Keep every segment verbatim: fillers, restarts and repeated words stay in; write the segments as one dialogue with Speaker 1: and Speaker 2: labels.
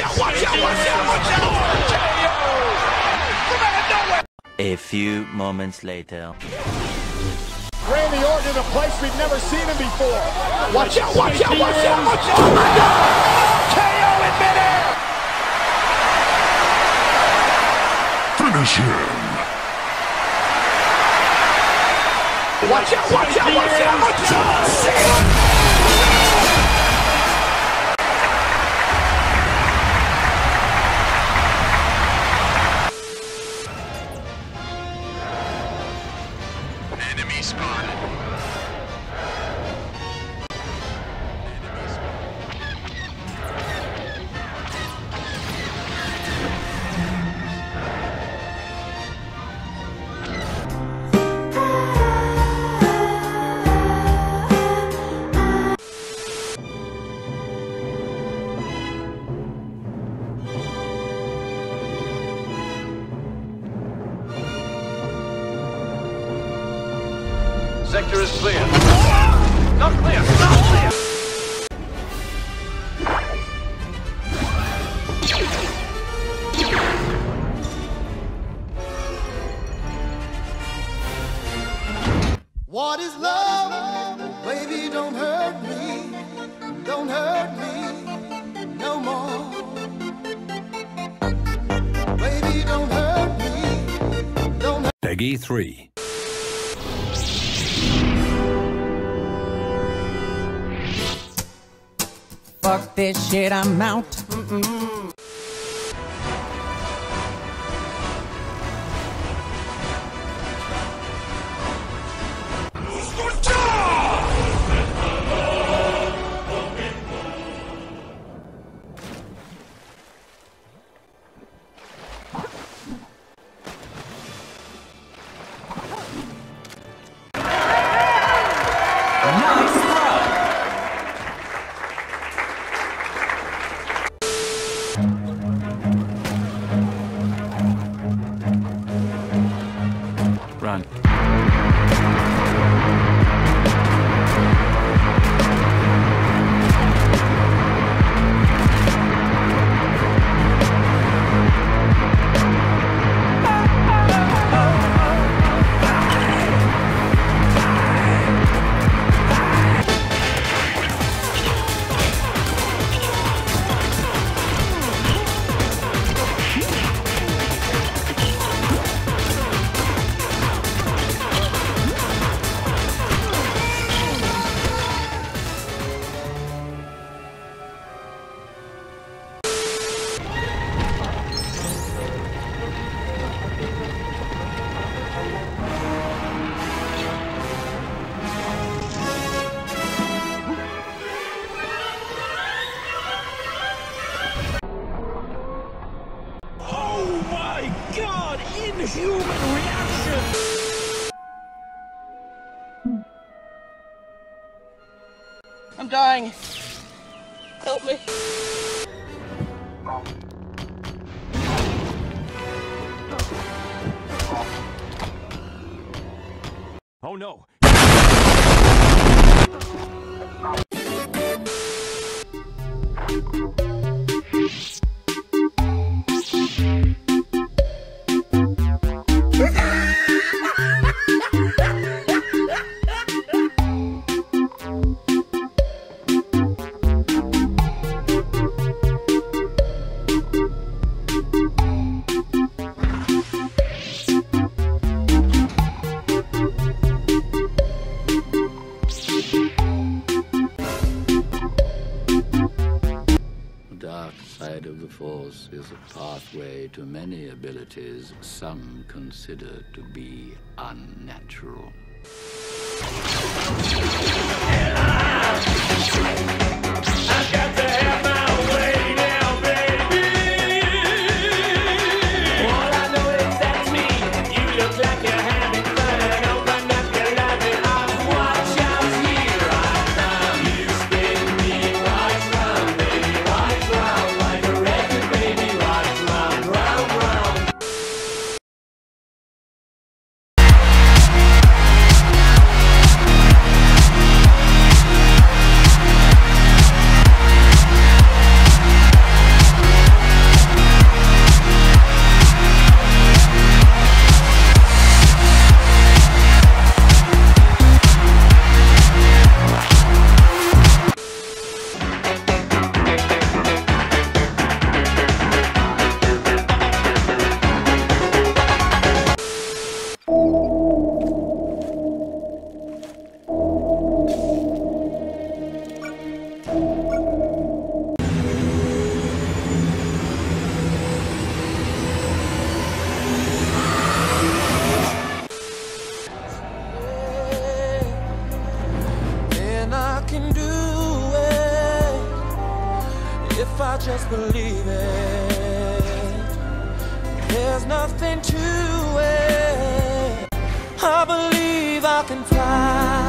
Speaker 1: out, watch out, watch out, watch out! From out of nowhere!
Speaker 2: A few moments later.
Speaker 1: Randy Orton in a place we've never seen him before. Watch out, watch out, watch out, watch out! Oh my God! K O in midair!
Speaker 3: Finish him!
Speaker 1: Watch out, watch out, watch out, watch out!
Speaker 3: Enemy spotted.
Speaker 4: Sector is clear. Not clear! Not clear!
Speaker 5: What is love? Baby, don't hurt me. Don't hurt me no more. Baby, don't hurt me. Don't hurt
Speaker 3: Peggy three.
Speaker 6: Fuck this shit, I'm out. Mm-mm.
Speaker 2: Run.
Speaker 1: Inhuman reaction!
Speaker 6: I'm dying. Help me.
Speaker 3: Oh no!
Speaker 7: Of the Force is a pathway to many abilities some consider to be unnatural.
Speaker 1: I've got to have my way now, baby. All I know is that's me. You look like you're having fun. Open up your loving arms. Watch out here. Right now you spin me right round, baby, right round. Like a record, baby, right round, round, round.
Speaker 5: believe it. There's nothing to it. I believe I can fly.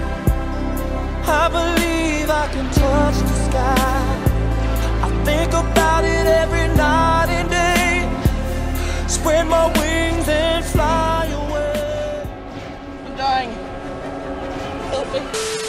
Speaker 5: I believe I can touch the sky. I think about it every night and day. Spread my wings and fly away. I'm dying. Help me.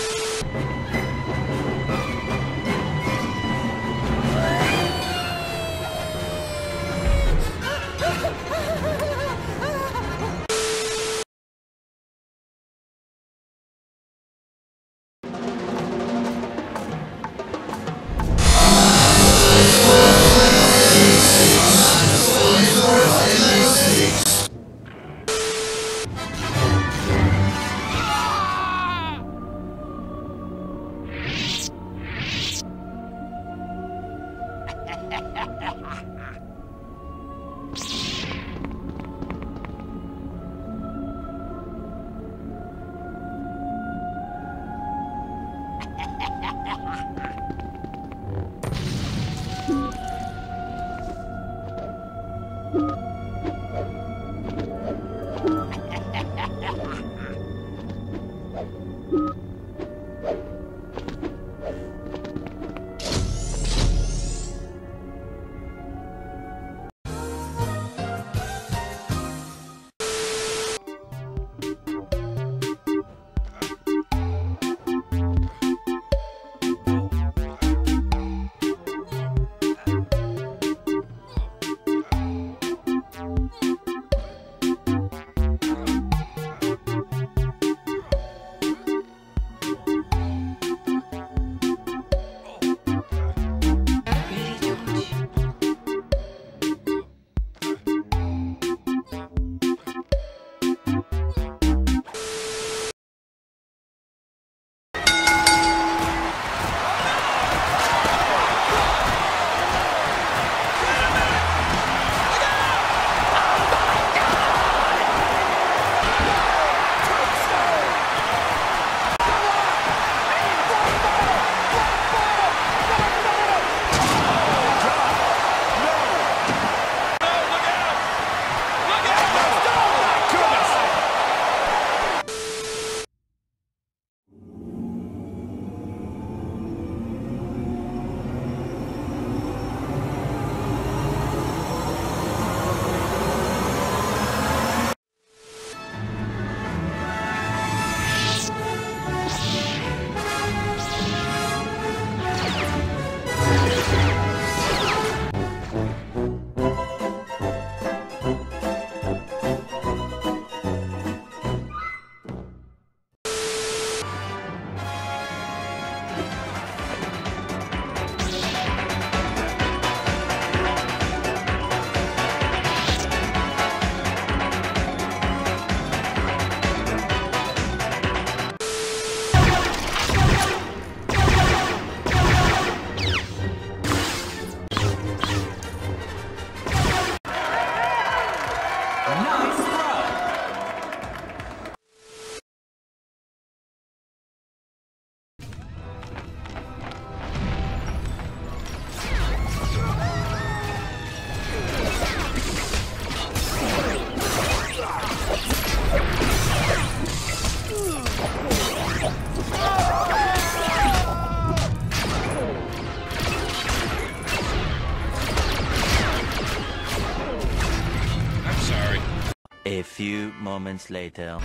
Speaker 2: A few moments later.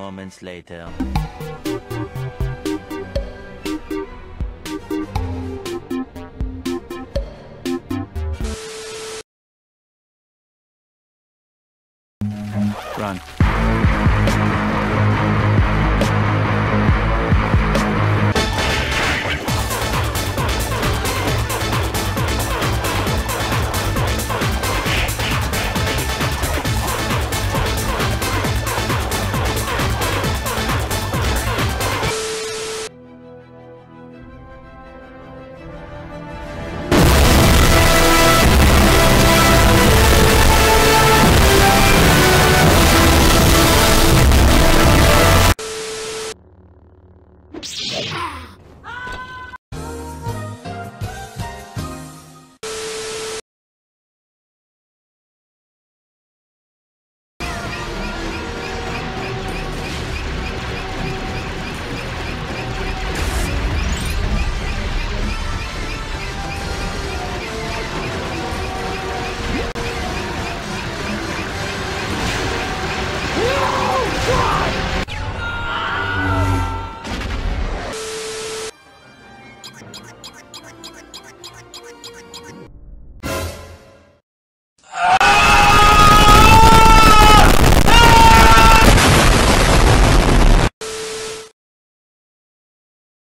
Speaker 2: moments later. Run.
Speaker 1: Ah!